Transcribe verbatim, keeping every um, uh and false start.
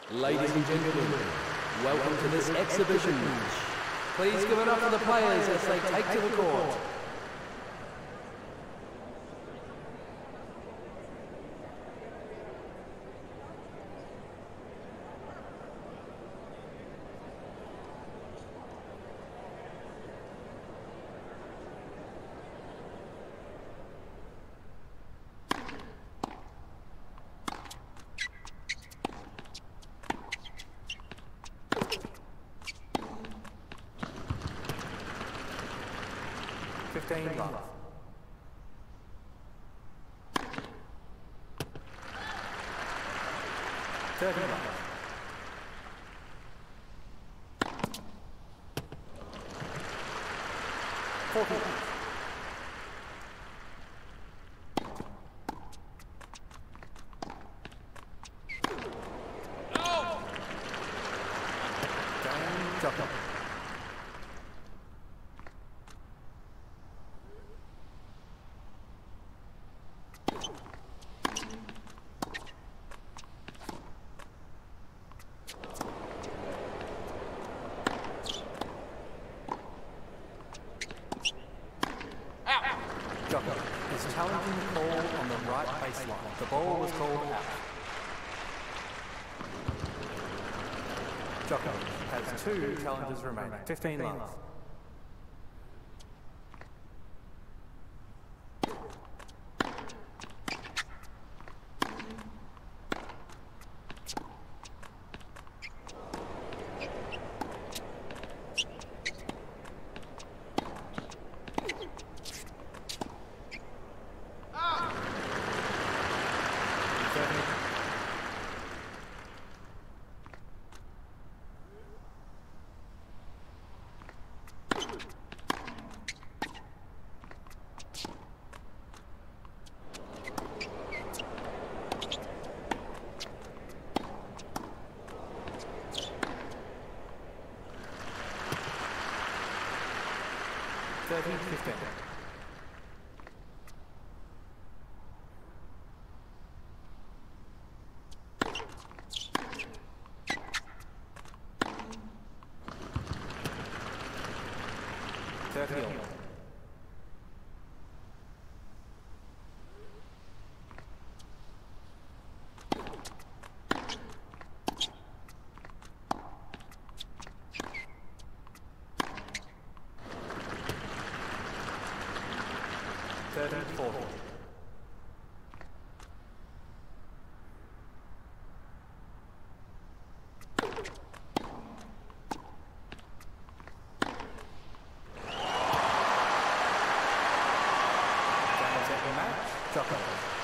Ladies and gentlemen, welcome to this exhibition match. Please give it up for the players as they take to the court. Fifteen love. Thirty love. Forty love. Game jockey. Jocko is challenging the call on the right baseline. The ball was called out. Jocko has two challenges remaining. Fifteen love. Thirteen fifteen. Thirty all. Thirteen forty. Match, Jocko.